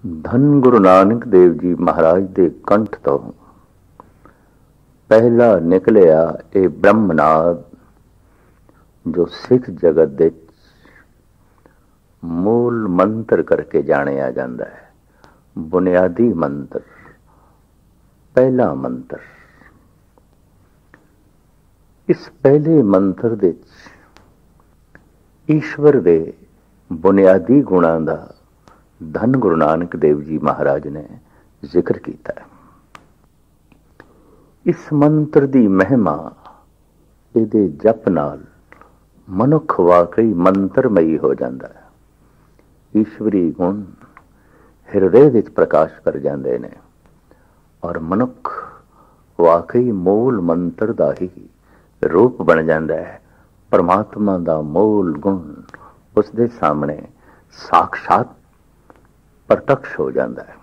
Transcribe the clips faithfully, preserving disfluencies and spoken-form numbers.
ਧੰਨ ਗੁਰੂ ਨਾਨਕ ਦੇਵ ਜੀ ਮਹਾਰਾਜ ਦੇ ਕੰਠ ਤੋਂ ਪਹਿਲਾ ਨਿਕਲਿਆ ਇਹ ਬ੍ਰਹਮਨਾਦ, ਜੋ ਸਿੱਖ ਜਗਤ ਦੇ ਮੂਲ ਮੰਤਰ ਕਰਕੇ ਜਾਣਿਆ ਜਾਂਦਾ ਹੈ। ਬੁਨਿਆਦੀ ਮੰਤਰ, ਪਹਿਲਾ ਮੰਤਰ। ਇਸ ਪਹਿਲੇ ਮੰਤਰ ਦੇ ਈਸ਼ਵਰ ਦੇ ਬੁਨਿਆਦੀ ਗੁਣਾਂ ਦਾ ਧੰਨ ਗੁਰੂ ਨਾਨਕ ਦੇਵ ਜੀ ਮਹਾਰਾਜ ਨੇ ਜ਼ਿਕਰ ਕੀਤਾ ਹੈ। ਇਸ ਮੰਤਰ ਦੀ ਮਹਿਮਾ, ਇਹਦੇ ਜਪ ਨਾਲ ਮਨੁੱਖ ਵਾਕਈ ਮੰਤਰਮਈ ਹੋ ਜਾਂਦਾ ਹੈ। ਈਸ਼ਵਰੀ ਗੁਣ ਹਿਰਦੇ ਵਿੱਚ ਪ੍ਰਕਾਸ਼ ਕਰ ਜਾਂਦੇ ਨੇ ਔਰ ਮਨੁੱਖ ਵਾਕਈ ਮੂਲ ਮੰਤਰ ਦਾ ਹੀ ਰੂਪ ਬਣ ਜਾਂਦਾ ਹੈ। ਪਰਮਾਤਮਾ ਦਾ ਮੂਲ ਗੁਣ ਉਸ ਦੇ ਸਾਹਮਣੇ ਸਾਖਸ਼ਾਤ ਪ੍ਰਤੱਖ ਹੋ ਜਾਂਦਾ ਹੈ।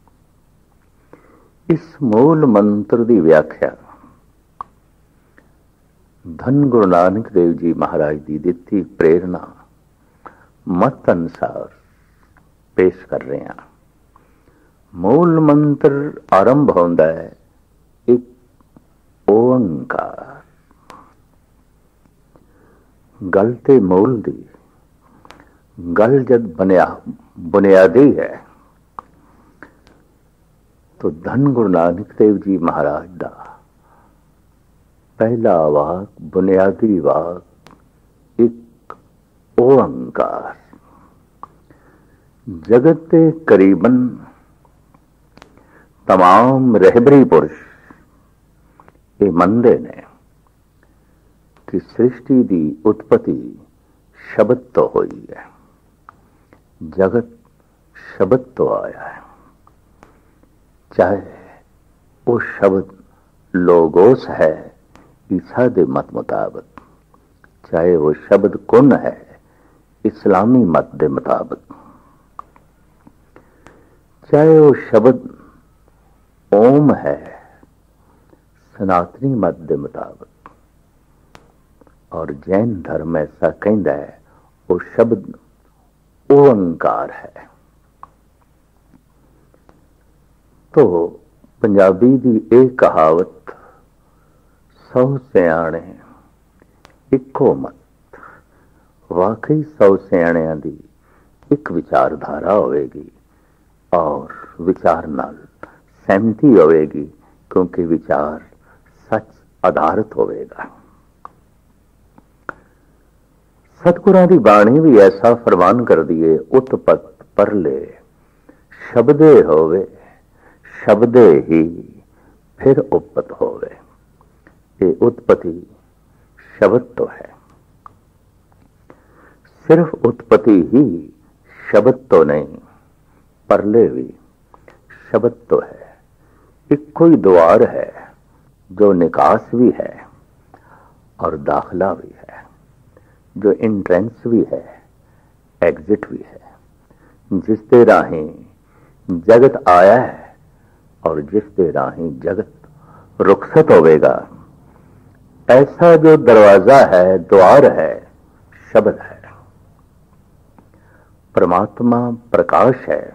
ਇਸ ਮੂਲ ਮੰਤਰ ਦੀ ਵਿਆਖਿਆ ਧੰਨ ਗੁਰੂ ਨਾਨਕ ਦੇਵ ਜੀ ਮਹਾਰਾਜ ਦੀ ਦਿੱਤੀ ਪ੍ਰੇਰਣਾ ਮਤ ਅਨੁਸਾਰ ਪੇਸ਼ ਕਰ ਰਹੇ ਹਾਂ। ਮੂਲ ਮੰਤਰ ਆਰੰਭ ਹੁੰਦਾ ਹੈ ਇੱਕ ਓੰਕਾਰ। ਗੱਲ ਤੇ ਮੂਲ ਦੀ ਗੱਲ ਜਦ ਬਨਿਆ ਬੁਨਿਆਦੀ ਹੈ तो धन गुरु नानक देव जी महाराज का पहला वाक, बुनियादी वाक एक ओंकार। जगत के करीबन तमाम रहबरी पुरुष ये मनते ने कि सृष्टि की उत्पत्ति शब्द तो हुई है, जगत शब्द तो आया है। चाहे वो शब्द लोगोस है ईसा दे मत मुताबिक, चाहे वो शब्द कुन है इस्लामी मत दे मुताबिक, चाहे वो शब्द ओम है सनातनी मत दे मुताबिक, और जैन धर्म ऐसा कहता है वो शब्द ओंकार है। तो पंजाबी दी एक कहावत सौ सियाणे इको मत, वाकई सौ सियाणियां दी एक विचारधारा होवेगी और विचार नाल सहमति होवेगी, क्योंकि विचार सच आधारित होवेगा। सतगुरां दी बाणी भी ऐसा फरमान कर दिए, उत्पत परले शब्दे होवे, शब्दे ही फिर उपत होवे। ये उत्पत्ति शब्द तो है, सिर्फ उत्पत्ति ही शब्द तो नहीं, परले भी शब्द तो है। एक कोई द्वार है जो निकास भी है और दाखला भी है, जो इंट्रेंस भी है, एग्जिट भी है, जिसते राही जगत आया है और जिसके राही जगत रुखसत होवेगा। ऐसा जो दरवाजा है, द्वार है, शब्द है। परमात्मा प्रकाश है,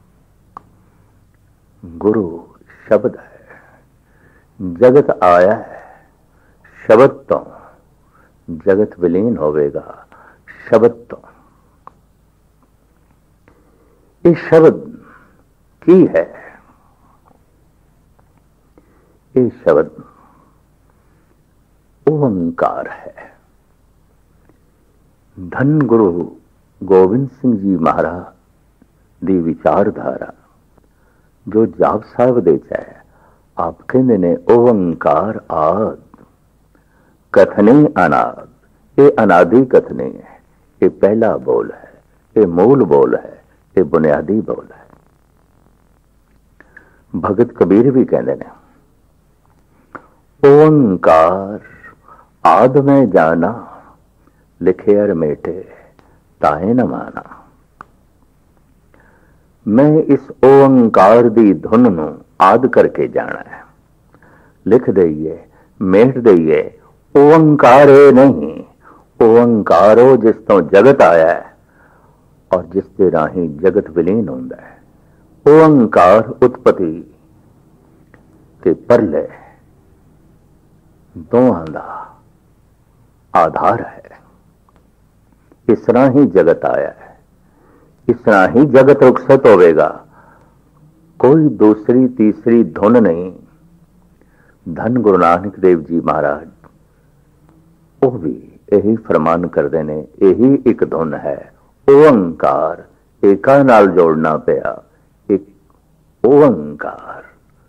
गुरु शब्द है, जगत आया है शब्द तो, जगत विलीन होवेगा शब्द तो। ये शब्द की है, ये शब्द ओंकार है। धन गुरु गोबिंद सिंह जी महाराज दी विचारधारा जो जाप साहब दे है, आप कहते ने ओंकार आद कथने अनाद। ये अनादि कथने है, ये पहला बोल है, ये मूल बोल है, ये बुनियादी बोल है। भगत कबीर भी कहते ने ओंकार आद में जाना, लिखे अर मेटे ताए न माना। मैं इस ओंकार दी धुन नू आद करके जाना है, लिख दईए मेट दईए। ओंकार ए नहीं, ओंकारो जिस तो जगत आया है और जिसके राही जगत विलीन होंदा है, ओंकार उत्पत्ति ते परले दोहां दा आधार है। इस तरह ही जगत आया है, इस तरह ही जगत रुखसत होवेगा। कोई दूसरी तीसरी धुन नहीं। धन गुरु नानक देव जी महाराज वो भी यही फरमान करते ने, यही एक धुन है। ओंकार एका नाल जोड़ना पिया, एक ओंकार।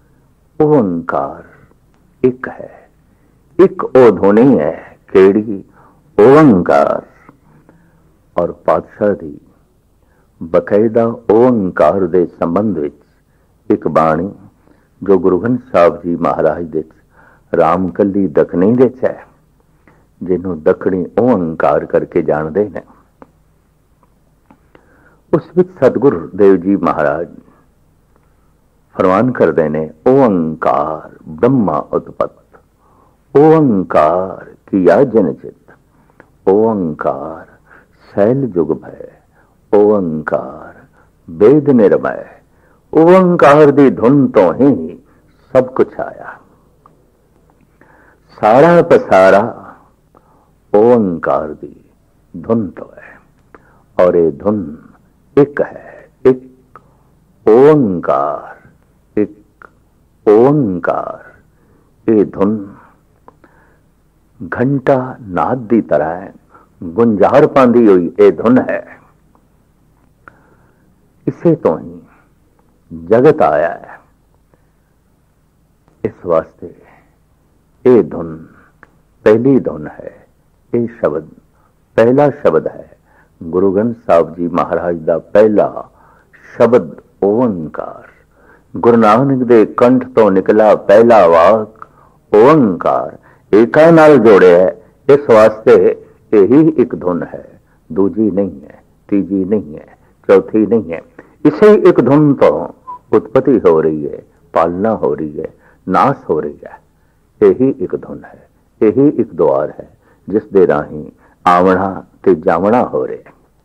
ओंकार एक है, एक ओ धुनी है केड़ी ओंकार। और पातशाह दी बकायदा ओंकार दे संबंध विच एक बाणी जो गुरु ग्रंथ साहब जी महाराज दे रामकली दखनी दे है, जिन्हों दखनी ओंकार करके जानते हैं। उस विच सतगुरु देव जी महाराज फरमान करते हैं, ओंकार ब्रह्मा उत्पत्त, ओंकार किया जनचित, ओंकार शैल जुग भय, ओंकार वेद निर्मय। ओंकार दी धुन तो ही सब कुछ आया, सारा पसारा ओंकार दी धुन तो है। और ये धुन एक है, एक ओंकार, एक ओंकार। ये धुन घंटा नाद दी तरह गुंजार पांदी हुई ये धुन है। इसे तो ही जगत आया है। इस वास्ते ये धुन पहली धुन है, ये शब्द पहला शब्द है। गुरु ग्रंथ साहब जी महाराज दा पहला शब्द ओंकार। गुरु नानक दे कंठ तो निकला पहला वाक ओंकार, एका नाल जोड़े है। इस वास्ते यही एक धुन है, दूजी नहीं है, तीजी नहीं है, चौथी नहीं है। इसे एक धुन तो उत्पत्ति हो रही है, पालना हो रही है, नाश हो रही है। यही एक धुन है, यही एक द्वार है जिस दे राही आवना ते जावना हो रहे।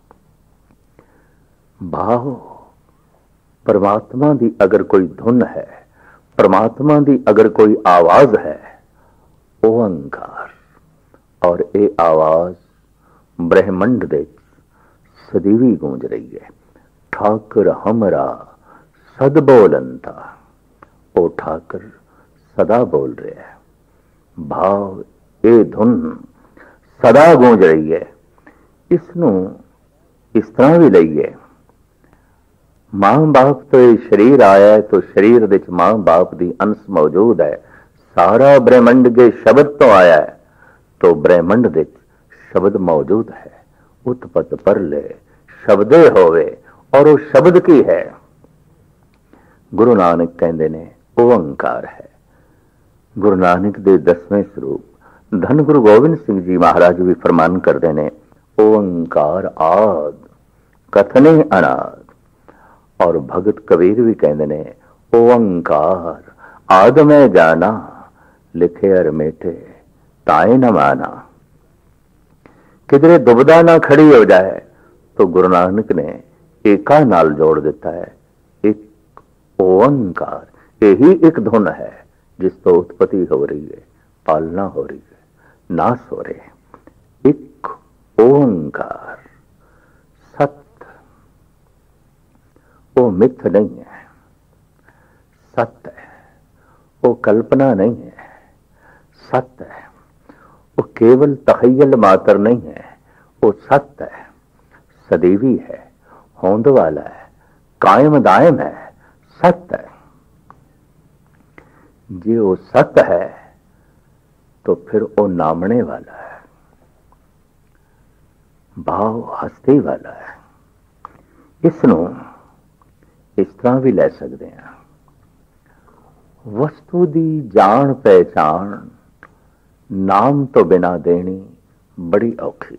भाव परमात्मा दी अगर कोई धुन है, परमात्मा दी अगर कोई आवाज है, ओंकार। और ये आवाज ब्रह्मंड दे सदीवी गूंज रही है। ठाकर हमरा सद बोलंता, ओ ठाकर सदा बोल रहे हैं। भाव ये धुन सदा गूंज रही है। इसनू इस तरह भी लईए, मां बाप तो ये शरीर आया है तो शरीर विच मां बाप दी अंश मौजूद है। सारा ब्रह्मंड के शब्द तो आया है तो ब्रह्मंड विच शब्द मौजूद है। उत्पत परले शब्दे होवे, और वो शब्द की है। गुरु नानक कहते ने ओंकार है। गुरु नानक दे दसवें स्वरूप धन गुरु गोबिंद सिंह जी महाराज भी फरमान करते ने, ओंकार आद कथने अनाद। और भगत कबीर भी कहते ने, ओंकार आद में जाना, लिखे अर मेटे ताए न माना। किधरे दुबदा ना खड़ी हो जाए तो गुरु नानक ने एका नाल जोड़ देता है, एक ओंकार। यही एक धुन है जिस तो उत्पत्ति हो रही है, पालना हो रही है, नाश हो रहे हैं। एक ओंकार सत्य, वो मिथ नहीं है, सत्य है। वो कल्पना नहीं है, सत्य है। वो केवल तखय्युल मात्र नहीं है, वो सत्य है, सदैवी है, होंद वाला है, कायम दायम है, सत्य है। जे वो सत्य है तो फिर वो नामने वाला है, भाव हस्ती वाला है। इसनों इस तरह भी ले सकते हैं, वस्तु दी जान पहचान नाम तो बिना देनी बड़ी औखी।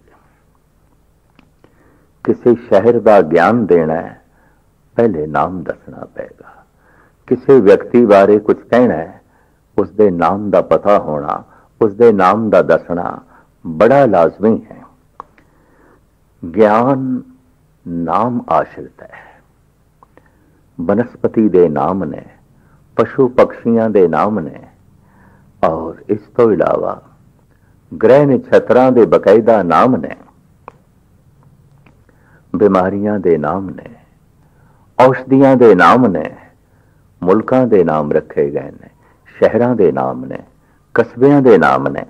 किसी शहर का ज्ञान देना है, पहले नाम दसना पेगा। किसी व्यक्ति बारे कुछ कहना है, उसके नाम का पता होना, उसके नाम का दसना बड़ा लाजमी है। ज्ञान नाम आश्रित है। ਬਨਸਪਤੀ ਦੇ ਨਾਮ ਨੇ, ਪਸ਼ੂ ਪਕਸ਼ੀਆਂ ਦੇ ਨਾਮ ਨੇ, ਔਰ ਇਸ ਤੋਂ ਇਲਾਵਾ ਗ੍ਰਹਿ ਨਛੱਤਰਾਂ ਦੇ ਬਕਾਇਦਾ ਨਾਮ ਨੇ, ਬਿਮਾਰੀਆਂ ਦੇ ਨਾਮ ਨੇ, ਔਸ਼ਧੀਆਂ ਦੇ ਨਾਮ ਨੇ, ਮੁਲਕਾਂ ਦੇ ਨਾਮ ਰੱਖੇ ਗਏ ਨੇ, ਸ਼ਹਿਰਾਂ ਦੇ ਨਾਮ ਨੇ, ਕਸਬਿਆਂ ਦੇ ਨਾਮ ਨੇ,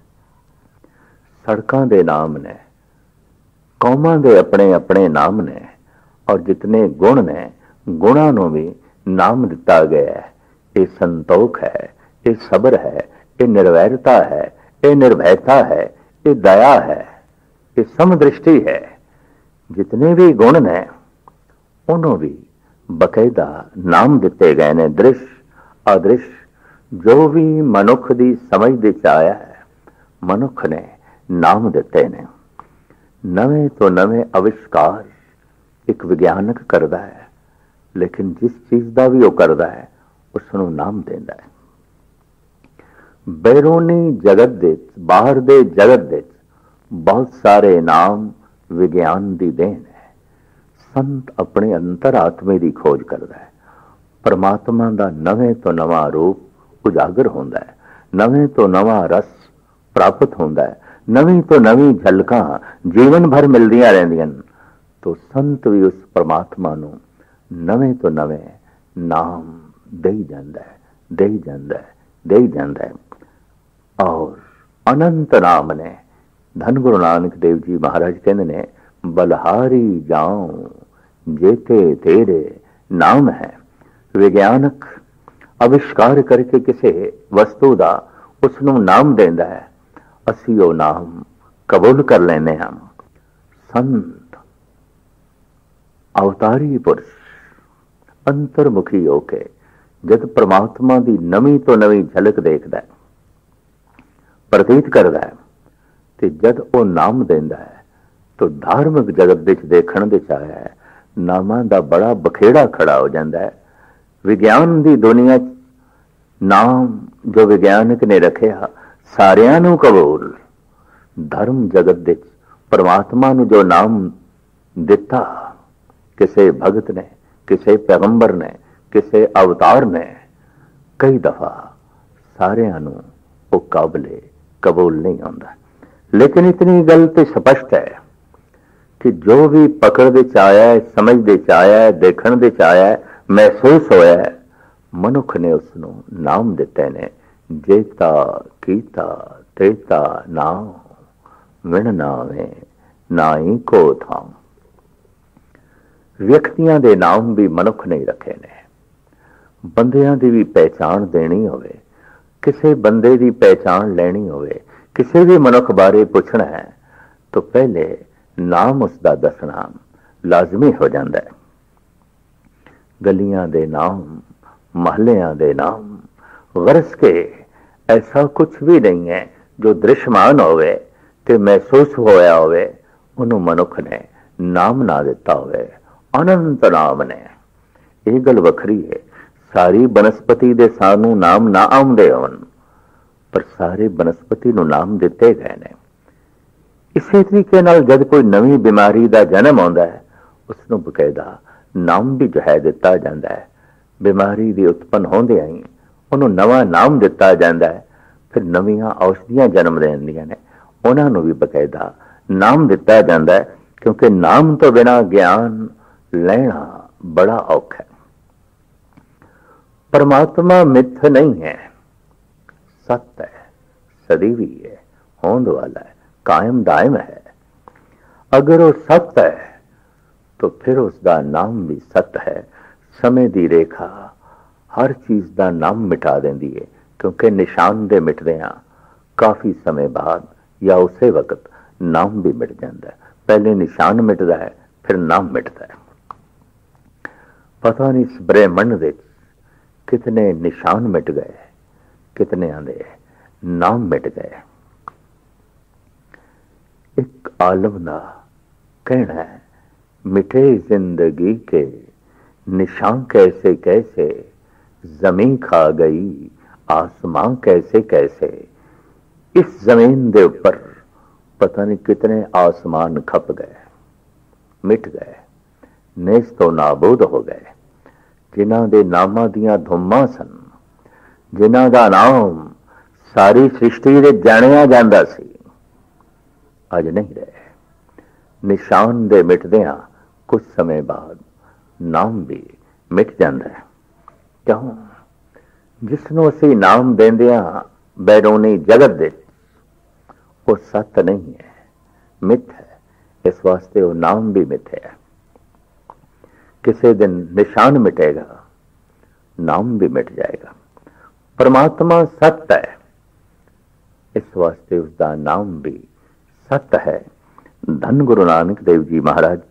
ਸੜਕਾਂ ਦੇ ਨਾਮ ਨੇ, ਕੌਮਾਂ ਦੇ ਆਪਣੇ ਆਪਣੇ ਨਾਮ ਨੇ, ਔਰ ਜਿਤਨੇ ਗੁਣ ਨੇ ਗੁਣਾਂ ਨੂੰ ਵੀ ਨਾਮ ਦਿੱਤਾ ਗਿਆ ਹੈ। ਇਹ ਸੰਤੋਖ ਹੈ, ਇਹ ਸਬਰ ਹੈ, ਇਹ ਨਿਰਵੈਰਤਾ ਹੈ, ਇਹ ਨਿਰਭੈਤਾ ਹੈ, ਇਹ ਦਇਆ ਹੈ, ਇਹ ਸਮਦ੍ਰਿਸ਼ਟੀ ਹੈ। ਜਿਤਨੇ ਵੀ ਗੁਣ ਨੇ ਉਹਨੂੰ ਵੀ ਬਕਾਇਦਾ ਨਾਮ ਦਿੱਤੇ ਗਏ ਨੇ। ਦ੍ਰਿਸ਼ ਅਦ੍ਰਿਸ਼ ਜੋ ਵੀ ਮਨੁੱਖ ਦੀ ਸਮਝ ਦੇ ਚ ਆਇਆ ਹੈ, ਮਨੁੱਖ ਨੇ ਨਾਮ ਦਿੱਤੇ ਨੇ। ਨਵੇਂ ਤੋਂ ਨਵੇਂ ਅਵਿਸ਼ਕਾਰ ਇੱਕ ਵਿਗਿਆਨਕ ਕਰਦਾ ਹੈ, ਲੇਕਿਨ ਜਿਸ ਚੀਜ਼ ਦਾ ਵੀ ਉਹ ਕਰਦਾ ਹੈ ਉਸ ਨੂੰ ਨਾਮ ਦਿੰਦਾ ਹੈ। ਬੈਰੂਨੀ ਜਗਤ ਦੇ, ਬਾਹਰ ਦੇ ਜਗਤ ਦੇ ਬਹੁਤ ਸਾਰੇ ਨਾਮ ਵਿਗਿਆਨ ਦੀ ਦੇਣ ਹੈ। ਸੰਤ ਆਪਣੇ ਅੰਤਰ ਆਤਮੇ ਦੀ ਖੋਜ ਕਰਦਾ ਹੈ। ਪਰਮਾਤਮਾ ਦਾ ਨਵੇਂ ਤੋਂ ਨਵਾਂ ਰੂਪ ਉਜਾਗਰ ਹੁੰਦਾ ਹੈ, ਨਵੇਂ ਤੋਂ ਨਵਾਂ ਰਸ ਪ੍ਰਾਪਤ ਹੁੰਦਾ ਹੈ, ਨਵੀਂ ਤੋਂ ਨਵੀਂ ਝਲਕਾਂ ਜੀਵਨ ਭਰ ਮਿਲਦੀਆਂ ਰਹਿੰਦੀਆਂ ਹਨ। ਤੋ ਸੰਤ ਵੀ ਉਸ ਪਰਮਾਤਮਾ ਨੂੰ ਨਵੇਂ ਤੋਂ ਨਵੇਂ ਨਾਮ ਦੇਈ ਜਾਂਦਾ ਹੈ, ਦੇਈ ਜਾਂਦਾ ਹੈ, ਦੇਈ ਜਾਂਦਾ ਹੈ। ਔਰ ਅਨੰਤ ਨਾਮ ਨੇ। ਧੰਨ ਗੁਰੂ ਨਾਨਕ ਦੇਵ ਜੀ ਮਹਾਰਾਜ ਕਹਿੰਦੇ ਨੇ, ਬਲਹਾਰੀ ਜਾਉ ਜੇਤੇ ਤੇਰੇ ਨਾਮ ਹੈ। ਵਿਗਿਆਨਕ ਅਵਿਸ਼ਕਾਰ ਕਰਕੇ ਕਿਸੇ ਵਸਤੂ ਦਾ ਉਸ ਨੂੰ ਨਾਮ ਦਿੰਦਾ ਹੈ, ਅਸੀਂ ਉਹ ਨਾਮ ਕਬੂਲ ਕਰ ਲੈਂਦੇ ਹਾਂ। ਸੰਤ ਅਵਤਾਰੀ ਪੁਰਸ਼ ਅੰਤਰਮੁਖੀ ਹੋ ਕੇ ਜਦ ਪ੍ਰਮਾਤਮਾ ਦੀ ਨਵੀਂ ਤੋਂ ਨਵੀਂ ਝਲਕ ਦੇਖਦਾ ਹੈ, ਪ੍ਰਤੀਤ ਕਰਦਾ ਹੈ, ਤੇ ਜਦ ਉਹ ਨਾਮ ਦਿੰਦਾ ਹੈ ਤਾਂ ਧਾਰਮਿਕ ਜਗਤ ਵਿੱਚ ਦੇਖਣ ਦੇ ਚ ਆਇਆ ਹੈ, ਨਾਮਾਂ ਦਾ ਬੜਾ ਬਖੇੜਾ ਖੜਾ ਹੋ ਜਾਂਦਾ ਹੈ। ਵਿਗਿਆਨ ਦੀ ਦੁਨੀਆ ਚ ਨਾਮ ਜੋ ਵਿਗਿਆਨਕ ਨੇ ਰੱਖਿਆ ਸਾਰਿਆਂ ਨੂੰ ਕਬੂਲ। ਧਰਮ ਜਗਤ ਵਿੱਚ ਪਰਮਾਤਮਾ ਨੂੰ ਜੋ ਨਾਮ ਦਿੱਤਾ, ਕਿਸੇ ਭਗਤ ਨੇ, ਕਿਸੇ ਪੈਗੰਬਰ ਨੇ, ਕਿਸੇ ਅਵਤਾਰ ਨੇ, ਕਈ ਦਫਾ ਸਾਰਿਆਂ ਨੂੰ ਉਹ ਕਾਬਲੇ ਕਬੂਲ ਨਹੀਂ ਆਉਂਦਾ। ਲੇਕਿਨ ਇਤਨੀ ਗੱਲ ਤੇ ਸਪਸ਼ਟ ਹੈ ਕਿ ਜੋ ਵੀ ਪਕੜ ਦੇ ਚ ਆਇਆ ਹੈ, ਸਮਝ ਦੇ ਚ ਆਇਆ ਹੈ, ਦੇਖਣ ਦੇ ਚ ਆਇਆ ਹੈ, ਮਹਿਸੂਸ ਹੋਇਆ ਹੈ, ਮਨੁੱਖ ਨੇ ਉਸ ਨੂੰ ਨਾਮ ਦਿੱਤੇ ਨੇ। ਜੇਤਾ ਕੀਤਾ ਤੇਤਾ ਨਾਮ ਵਿਣ ਨਾਵੇਂ ਨਾਈ ਕੋ ਥਾਮ। ਵਿਅਕਤੀਆਂ ਦੇ ਨਾਮ ਵੀ ਮਨੁੱਖ ਨੇ ਰੱਖੇ ਨੇ। ਬੰਦਿਆਂ ਦੀ ਵੀ ਪਹਿਚਾਣ ਦੇਣੀ ਹੋਵੇ, ਕਿਸੇ ਬੰਦੇ ਦੀ ਪਹਿਚਾਣ ਲੈਣੀ ਹੋਵੇ, ਕਿਸੇ ਵੀ ਮਨੁੱਖ ਬਾਰੇ ਪੁੱਛਣਾ ਹੈ ਤਾਂ ਪਹਿਲੇ ਨਾਮ ਉਸ ਦਾ ਦੱਸਣਾ ਲਾਜ਼ਮੀ ਹੋ ਜਾਂਦਾ ਹੈ। ਗਲੀਆਂ ਦੇ ਨਾਮ, ਮਹੱਲਿਆਂ ਦੇ ਨਾਮ, ਗਰਜ਼ ਕੇ ਐਸਾ ਕੁਝ ਵੀ ਨਹੀਂ ਹੈ ਜੋ ਦ੍ਰਿਸ਼ਮਾਨ ਹੋਵੇ ਤੇ ਮਹਿਸੂਸ ਹੋਇਆ ਹੋਵੇ, ਉਹਨੂੰ ਮਨੁੱਖ ਨੇ ਨਾਮ ਨਾ ਦਿੱਤਾ ਹੋਵੇ। ਅਨੰਤ ਨਾਮ ਨੇ। ਇਹ ਗੱਲ ਵੱਖਰੀ ਹੈ, ਸਾਰੀ ਬਨਸਪਤੀ ਦੇ ਸਾਨੂੰ ਨਾਮ ਨਾ ਆਉਂਦੇ ਹੋਣ, ਪਰ ਸਾਰੇ ਬਨਸਪਤੀ ਨੂੰ ਨਾਮ ਦਿੱਤੇ ਗਏ ਨੇ। ਇਸੇ ਤਰੀਕੇ ਨਾਲ ਜਦ ਕੋਈ ਨਵੀਂ ਬਿਮਾਰੀ ਦਾ ਜਨਮ ਆਉਂਦਾ ਹੈ, ਉਸ ਨੂੰ ਬਕਾਇਦਾ ਨਾਮ ਵੀ ਜੋ ਹੈ ਦਿੱਤਾ ਜਾਂਦਾ ਹੈ। ਬਿਮਾਰੀ ਦੀ ਉਤਪੰਨ ਹੁੰਦਿਆਂ ਹੀ ਉਹਨੂੰ ਨਵਾਂ ਨਾਮ ਦਿੱਤਾ ਜਾਂਦਾ ਹੈ। ਫਿਰ ਨਵੀਆਂ ਔਸ਼ਧੀਆਂ ਜਨਮ ਲੈਂਦੀਆਂ ਨੇ, ਉਹਨਾਂ ਨੂੰ ਵੀ ਬਕਾਇਦਾ ਨਾਮ ਦਿੱਤਾ ਜਾਂਦਾ ਹੈ, ਕਿਉਂਕਿ ਨਾਮ ਤੋਂ ਬਿਨਾਂ ਗਿਆਨ ਲੈਣਾ ਬੜਾ ਔਖਾ ਹੈ। परमात्मा मिथ्य नहीं है, सत्य है, सदैवी है, होंद वाला है, कायम दायम है। अगर वो सत्य है तो फिर उसका नाम भी सत्य है। समय दी रेखा हर चीज का नाम मिटा देंदी है, क्योंकि निशान दे मिटदियां काफी समय बाद या उसे वक्त नाम भी मिट जाता है। पहले निशान मिटता है, फिर नाम मिटता है। पता नहीं इस ब्रह्मंड दे कितने निशान मिट गए, कितने आंदे नाम मिट गए। एक आलम दा कहना है, मिठे जिंदगी के निशान कैसे कैसे, जमीन खा गई आसमां कैसे कैसे। इस जमीन दे ऊपर पता नहीं कितने आसमान खप गए, मिट गए, नेस्त तो नाबूद हो गए। ਜਿਨ੍ਹਾਂ ਦੇ ਨਾਮਾਂ ਦੀਆਂ ਧੁੰਮਾਂ ਸਨ, ਜਿਨ੍ਹਾਂ ਦਾ ਨਾਮ ਸਾਰੀ ਸ੍ਰਿਸ਼ਟੀ ਦੇ ਜਾਣਿਆ ਜਾਂਦਾ ਸੀ, ਅੱਜ ਨਹੀਂ ਰਹੇ। ਨਿਸ਼ਾਨ ਦੇ ਮਿਟਦਿਆਂ ਕੁਝ ਸਮੇਂ ਬਾਅਦ ਨਾਮ ਵੀ ਮਿਟ ਜਾਂਦਾ ਹੈ। ਕਿਉਂ? ਜਿਸ ਨੂੰ ਅਸੀਂ ਨਾਮ ਦਿੰਦਿਆਂ ਬੈਰੂਨੀ ਜਗਤ ਦੇ ਉਹ ਸੱਤ ਨਹੀਂ ਹੈ, ਮਿੱਥ ਹੈ। ਇਸ ਵਾਸਤੇ ਉਹ ਨਾਮ ਵੀ ਮਿੱਥ ਹੈ। ਕਿਸੇ ਦਿਨ ਨਿਸ਼ਾਨ ਮਿਟੇਗਾ, ਨਾਮ ਵੀ ਮਿਟ ਜਾਏਗਾ। परमात्मा सत्य है, इस वास्ते उसका नाम भी सत्य है। धन गुरु नानक देव जी महाराज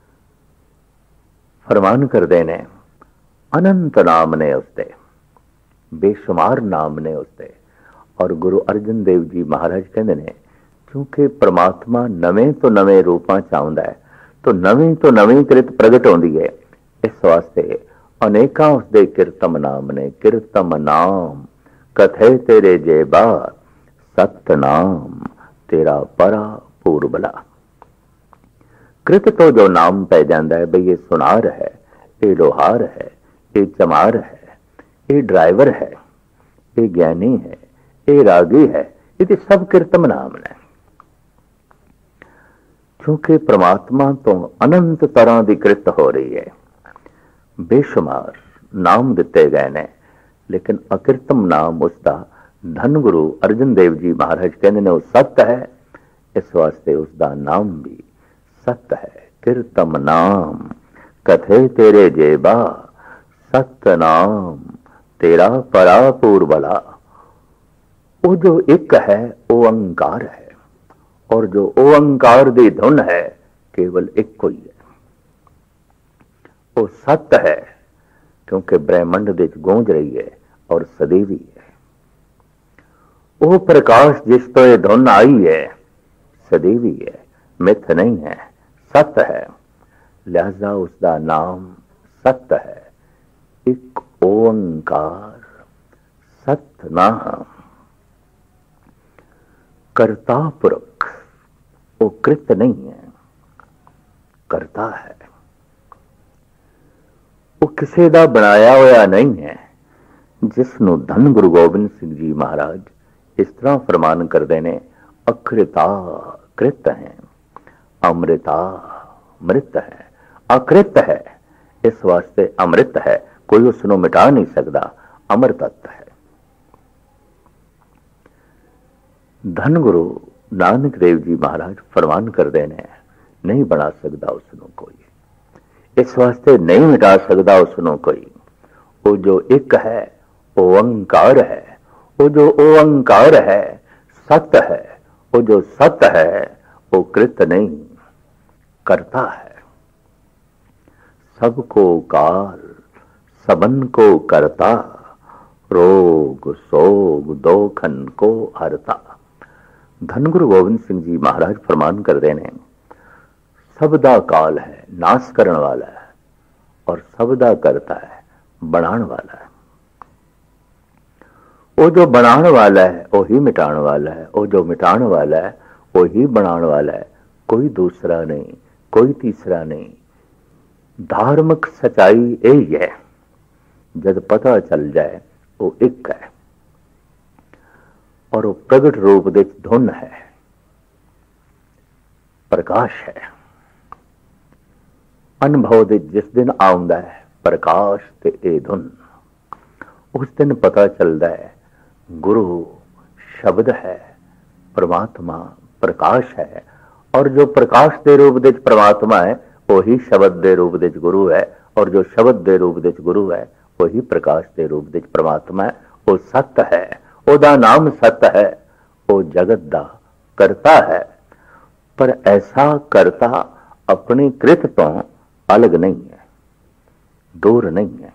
फरमान करते ने, अनंत नाम ने उसते, बेशुमार नाम ने उसते। और गुरु अर्जन देव जी महाराज कहते ने, क्योंकि परमात्मा नवें तो नवें रूपां च आउंदा है, तो नवीं तो नवीं कृत प्रगट होंदी है। इस वास्ते अनेका उसदे किरतम नाम ने। किरतम नाम कथे तेरे जेबा, सत नाम तेरा परा पूर्बला। कृत तो जो नाम पै जाता है, भाई ये सुनार है, ये लोहार है, ये चमार है, ये ड्राइवर है, ये ज्ञानी है, ये रागी है, ये सब किरतम नाम ने। क्योंकि परमात्मा तो अनंत तरह की कृत हो रही है, बेशुमार नाम दिते गए ने, लेकिन अकिरतम नाम उसका धन गुरु अर्जन देव जी महाराज कहते ने वो सत्य है। इस वास्ते उसका नाम भी सत्य है। किरतम नाम कथे तेरे जेबा, सत्य नाम तेरा परा पूर्वला। वो जो एक है वो अंकार है, और जो ओंकार दी धुन है केवल एक कोई है। वो सत्य है, क्योंकि ब्रह्मंड दे गूंज रही है और सदैवी है। वो प्रकाश जिस तो ये धुन आई है सदैवी है, मिथ नहीं है, सत्य है। लिहाजा उसका नाम सत्य है। एक ओंकार सत्य नाम। कर्ता पुरख, वो कृत नहीं है, करता है। वो किसी का बनाया होया नहीं है। जिसनों धन गुरु गोबिंद सिंह जी महाराज इस तरह फरमान करते हैं, अकृता कृत है, अमृता मृत है। अकृत है इस वास्ते अमृत है, कोई उसनों मिटा नहीं सकता, अमर तत्व है। धन गुरु नानक देव जी महाराज फरमान करते हैं, नहीं बना सकता उसनों कोई, इस वास्ते नहीं मिटा सकता उसनों कोई। वो जो एक है वो ओंकार है, वो जो ओंकार है सत्य है, वो जो सत्य है वो कृत नहीं, करता है। सबको काल सबन को करता, रोग सोग दोखन को हरता। धन गुरु गोविंद सिंह जी महाराज फरमान करते हैं, सबदा काल है, नाश करने वाला है, और सबदा करता है, बनाने वाला है। वो जो बनाने वाला है वो ही मिटाने वाला है, वो जो मिटाने वाला है वो ही बनाने वाला है। कोई दूसरा नहीं, कोई तीसरा नहीं। धार्मिक सच्चाई यही है, जब पता चल जाए वो एक है, और वो प्रगट रूप दे धुन है, प्रकाश है। अनुभव दे जिस दिन आउंदा है प्रकाश ते ए धुन, उस दिन पता चलता है गुरु शब्द है, परमात्मा प्रकाश है। और जो प्रकाश दे रूप दे परमात्मा है वही शब्द दे रूप दे गुरु है, और जो शब्द दे रूप दे गुरु है वही प्रकाश दे रूप दे परमात्मा है। वो सत्य है, ओदा नाम सत्य है, वो जगत दा करता है। पर ऐसा करता अपनी कृत तो अलग नहीं है, दूर नहीं है।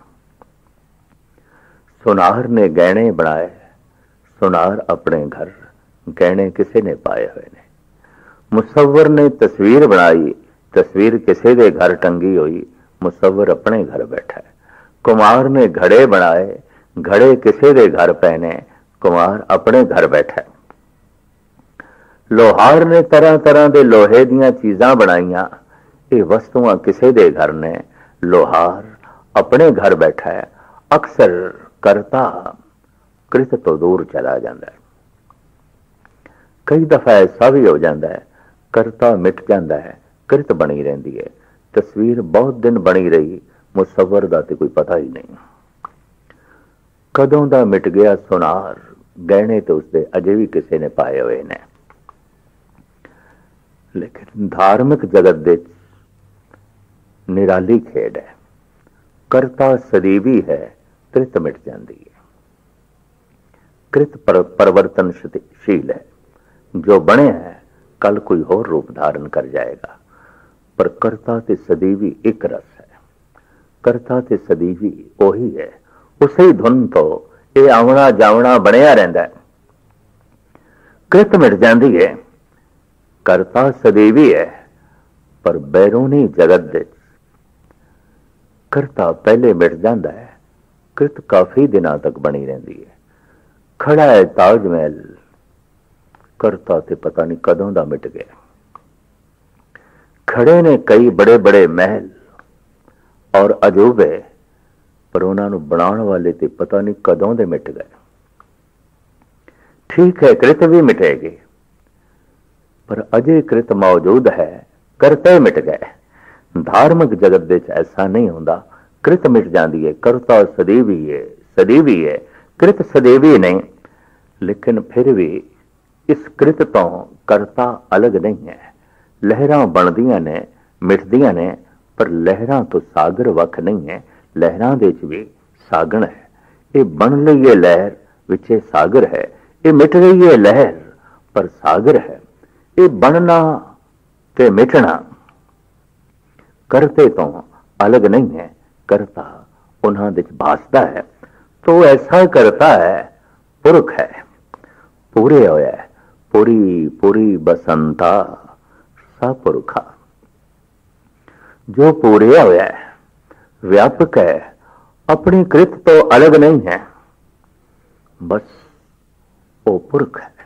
सुनार ने गहने बनाए, सुनार अपने घर, गहने किसी ने पाए हुए ने। मुसव्वर ने तस्वीर बनाई, तस्वीर किसी के घर टंगी हुई, मुसव्वर अपने घर बैठा है। कुमार ने घड़े बनाए, घड़े किसी के घर पहने, कुमार अपने घर बैठा है। लोहार ने तरह तरह के लोहे दियां चीजां बनाईयां, ये वस्तुआं किसी के घर ने, लोहार अपने घर बैठा है, अक्सर करता कृत तो दूर चला जाता है। कई दफा ऐसा भी हो जाता है करता मिट जाता है, कृत बनी रहती है। तस्वीर बहुत दिन बनी रही, मुसव्वर दा ते कोई पता ही नहीं। कदों दा मिट गया सुनार, गहने तो उसके अजे भी किसी ने पाए हुए ने। लेकिन धार्मिक जगत दे निराली खेड है। करता सदीवी है, कृत मिट जाती है। कृत पर, परिवर्तनशील है। जो बने हैं कल कोई और रूप धारण कर जाएगा, पर करता ते सदीवी एक रस है। करता ते सदीवी ओही है, उसे ही धुन तो ये आवना जावना बनया रहता है। कृत मिट जाती है, करता सदीवी है, पर बैरूनी जगत दे करता पहले मिट जाता है, कृत काफी दिनों तक बनी रहती है। खड़ा है ताजमहल, करता ते पता नहीं कदों दा मिट गया। खड़े ने कई बड़े बड़े महल और अजूबे, पर उन्होंने बनाने वाले ते पता नहीं कदों दे मिट गए। ठीक है, कृत भी मिटेगी, पर अजे कृत मौजूद है, करते मिट गए। धार्मिक जगत दे ऐसा नहीं होता। कृत मिट जाती है, करता सदैवी है, सदैवी है, कृत सदैवी नहीं। लेकिन फिर भी इस कृत तो करता अलग नहीं है। लहरां बनदियां ने, मिटदियां ने, पर लहरां तो सागर वख नहीं है। लहरां दे च भी सागण है। ये बन रही है लहर, विचे सागर है। ये मिट रही है लहर, पर सागर है। ये बनना ते मिटना करते तो अलग नहीं है। करता उन्हां दे च भासदा है, तो ऐसा करता है, पुरख है, पूरे होया है। पूरी पूरी बसंता सपुरखा, जो पूरे होया है, व्यापक है, अपनी कृत तो अलग नहीं है, बस वो पुरख है।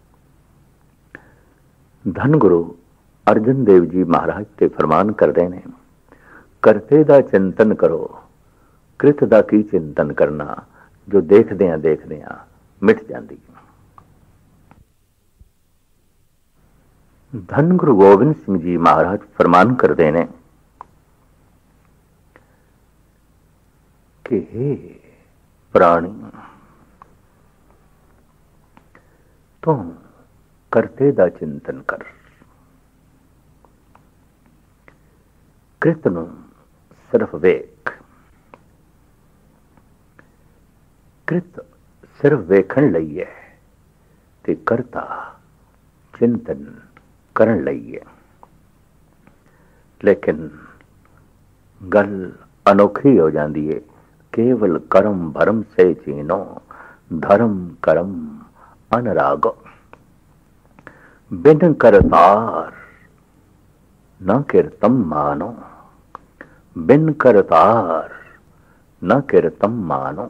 धन गुरु अर्जन देव जी महाराज ते फरमान कर रहे हैं, करते दा चिंतन करो, कृत दा की चिंतन करना, जो देखदे देखदे मिट जाती। धन गुरु गोविंद सिंह जी महाराज फरमान करते हैं कि हे प्राणी, तुम करते दा चिंतन कर। कृत नूं सिर्फ वेख। कृत सिर्फ वेखण लई है ते करता चिंतन करन लई है। लेकिन गल अनोखी हो जाती है। केवल कर्म भरम से चीनो, धर्म कर्म अनराग। बिन करतार न कीर्तम मानो, बिन करतार न कीर्तम मानो।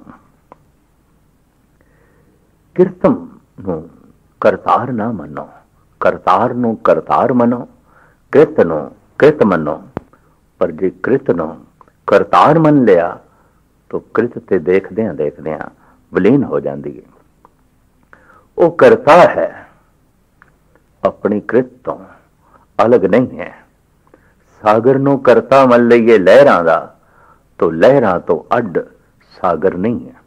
कीर्तम नु करतार ना मनो, करतार नु करतार मनो, कृत नु कृत मनो। पर जे कृत नु करतार मन लिया तो कृत ते देखदे देखदे विलीन हो जाती है। वो करता है, अपनी कृत तो अलग नहीं है। सागर नु करता मन लईए लहरां दा, तो लहरां तो अड सागर नहीं है।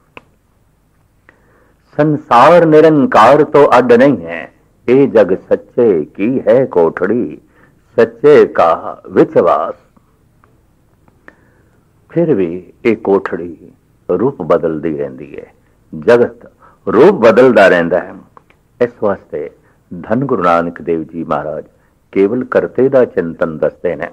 संसार निरंकार तो अड नहीं है। ये जग सच्चे की है कोठड़ी, सच्चे का विश्वास। फिर भी एक कोठड़ी रूप बदलती रहती है, जगत रूप बदलता रहता है। इस वास्ते धन गुरु नानक देव जी महाराज केवल करते दा चिंतन दसते ने।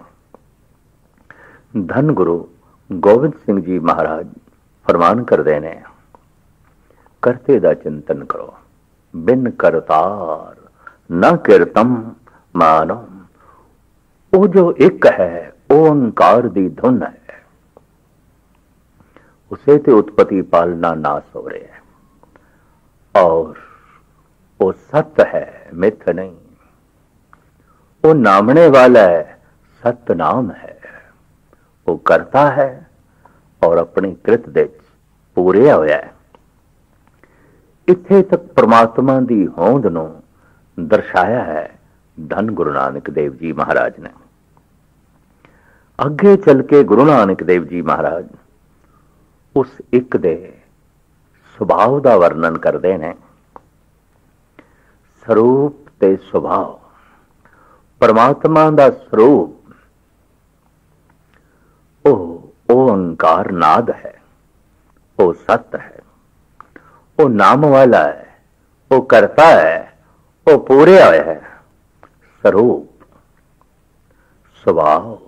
धन गुरु गोविंद सिंह जी महाराज फरमान करते ने, करते दा चिंतन करो, बिन करतार न कीर्तम मानो। वो जो एक है, ओंकार दी धुन है, उसे ते उत्पत्ति पालना नाश हो रहे है। और वो सत्य है, मिथ नहीं। वो नामने वाला है, सत्य नाम है। वो करता है और अपनी कृत ਦੇ ਪੂਰਿਆ ਹੋਇਆ ਹੈ। ਇੱਥੇ ਤੱਕ ਪ੍ਰਮਾਤਮਾ ਦੀ ਹੋਂਦ ਨੂੰ ਦਰਸਾਇਆ ਹੈ ਧੰਨ ਗੁਰੂ ਨਾਨਕ ਦੇਵ ਜੀ ਮਹਾਰਾਜ ਨੇ। ਅੱਗੇ ਚੱਲ ਕੇ ਗੁਰੂ ਨਾਨਕ ਦੇਵ ਜੀ ਮਹਾਰਾਜ ਉਸ ਇੱਕ ਦੇ ਸੁਭਾਅ ਦਾ ਵਰਣਨ ਕਰਦੇ ਨੇ। ਸਰੂਪ ਤੇ ਸੁਭਾਅ, परमात्मा ਦਾ ਸਰੂਪ ਉਹ ਓੰਕਾਰ ਨਾਦ ਹੈ, ਉਹ ਸਤ ਹੈ, ਉਹ ਨਾਮ ਵਾਲਾ ਹੈ, ਉਹ ਕਰਤਾ ਹੈ, ਉਹ ਪੂਰਿਆ ਹੋਇਆ ਹੈ। ਸਰੂਪ ਸੁਭਾਅ,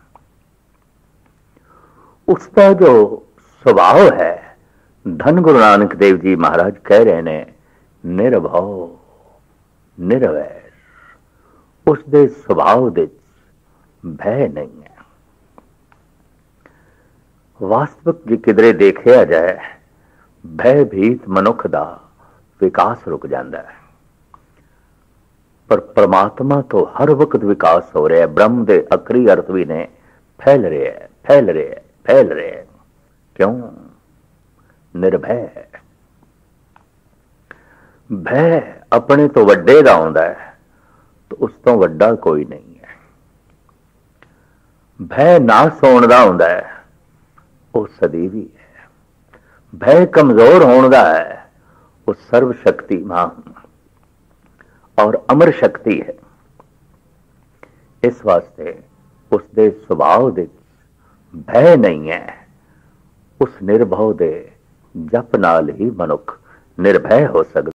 उसका जो स्वभाव है, धन गुरु नानक देव जी महाराज कह रहे ने निर्भव निर्वैर, उसके स्वभाव दे भय नहीं है। वास्तविक जी किधरे देखा जाए भयभीत मनुख का विकास रुक जाता है, पर परमात्मा तो हर वक्त विकास हो रहा है। ब्रह्म के अखरी अर्थ भी ने फैल रहे है फैल रहे है फैल रहे हैं। क्यों? निर्भय है। भय अपने तो वड्डे दा आउंदा है, तो उस तो वड्डा कोई नहीं है। भय ना सोण दा आउंदा है, वो सदैवी है। भय कमजोर होने दा है, वो सर्वशक्तिमान और अमर शक्ति है। इस वास्ते उसके सुभाव दे भय नहीं है। उस निर्भव दे जप नाल ही मनुख निर्भय हो सकता।